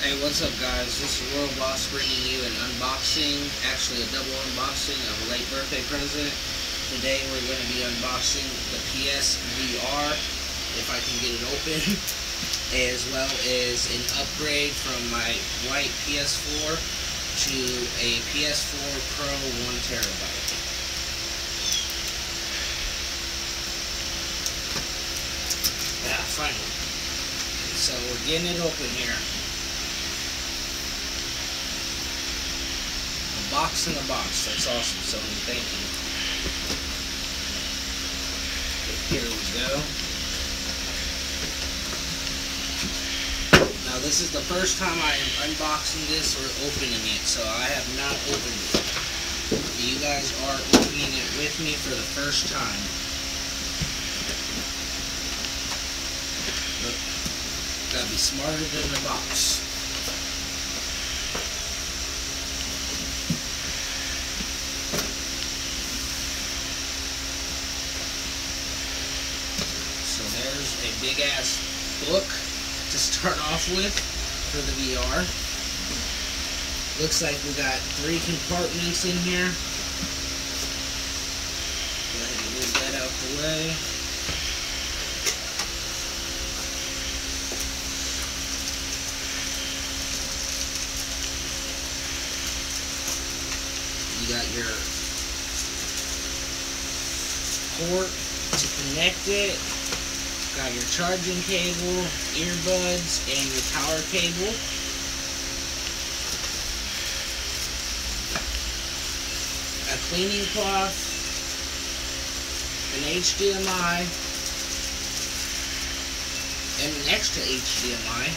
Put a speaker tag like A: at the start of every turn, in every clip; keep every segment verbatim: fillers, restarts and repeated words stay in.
A: Hey, what's up guys? This is World Boss bringing you an unboxing, actually a double unboxing of a late birthday present. Today we're going to be unboxing the P S V R, if I can get it open, as well as an upgrade from my white P S four to a P S four Pro one terabyte. Yeah, finally. So we're getting it open here. Box in a box. That's awesome, Sony. Thank you. Here we go. Now this is the first time I am unboxing this or opening it, so I have not opened it. You guys are opening it with me for the first time. But gotta be smarter than the box. There's a big ass book to start off with for the V R. Looks like we got three compartments in here. Go ahead and move that out the way. You got your port to connect it. Got your charging cable, earbuds, and your power cable. A cleaning cloth, an H D M I, and an extra H D M I.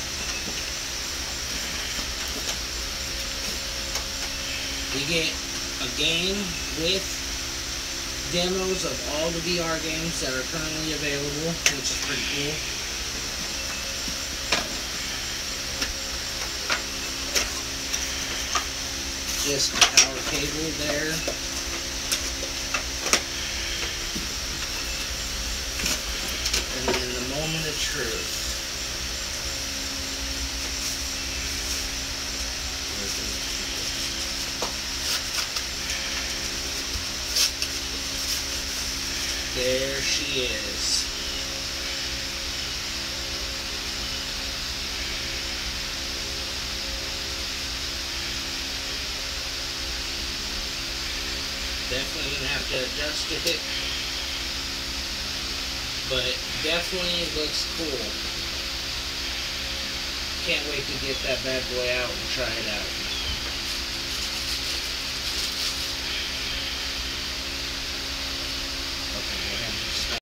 A: You get a game with demos of all the V R games that are currently available, which is pretty cool. Just the power cable there. And then the moment of truth. There she is. Definitely gonna have to adjust it, but definitely looks cool. Can't wait to get that bad boy out and try it out.